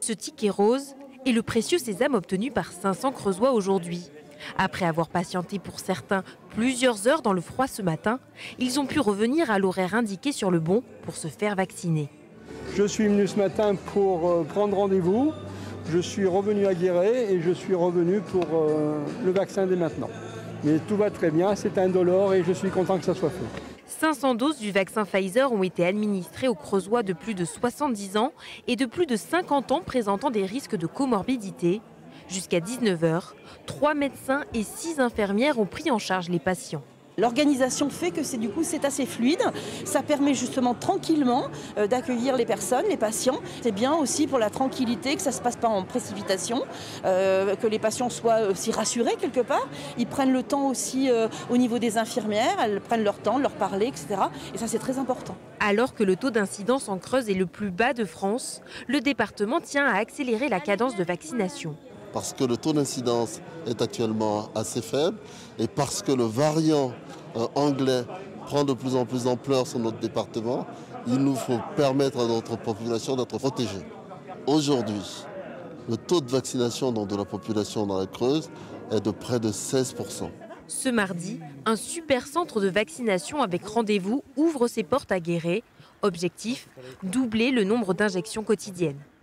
Ce ticket rose est le précieux sésame obtenu par 500 Creusois aujourd'hui. Après avoir patienté pour certains plusieurs heures dans le froid ce matin, ils ont pu revenir à l'horaire indiqué sur le bon pour se faire vacciner. Je suis venu ce matin pour prendre rendez-vous. Je suis revenu à Guéret et je suis revenu pour le vaccin dès maintenant. Mais tout va très bien, c'est indolore et je suis content que ça soit fait. 500 doses du vaccin Pfizer ont été administrées aux Creusois de plus de 70 ans et de plus de 50 ans présentant des risques de comorbidité. Jusqu'à 19 h, 3 médecins et 6 infirmières ont pris en charge les patients. L'organisation fait que c'est assez fluide. Ça permet justement tranquillement d'accueillir les personnes, les patients. C'est bien aussi pour la tranquillité, que ça ne se passe pas en précipitation, que les patients soient aussi rassurés quelque part. Ils prennent le temps aussi au niveau des infirmières, elles prennent leur temps, leur parler, etc. Et ça, c'est très important. Alors que le taux d'incidence en Creuse est le plus bas de France, le département tient à accélérer la cadence de vaccination. Parce que le taux d'incidence est actuellement assez faible et parce que le variant anglais prend de plus en plus d'ampleur sur notre département, il nous faut permettre à notre population d'être protégée. Aujourd'hui, le taux de vaccination de la population dans la Creuse est de près de 16%. Ce mardi, un super centre de vaccination avec rendez-vous ouvre ses portes à Guéret. Objectif, doubler le nombre d'injections quotidiennes.